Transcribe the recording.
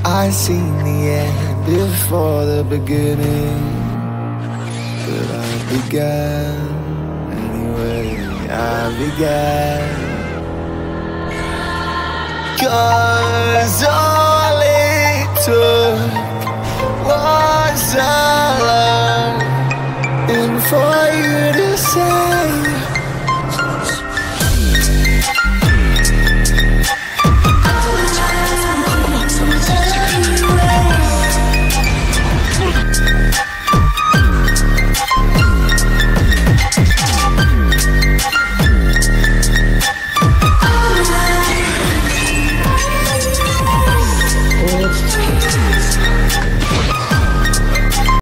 I seen the end before the beginning, but I began anyway. I began, 'cause all it took was a love, and for you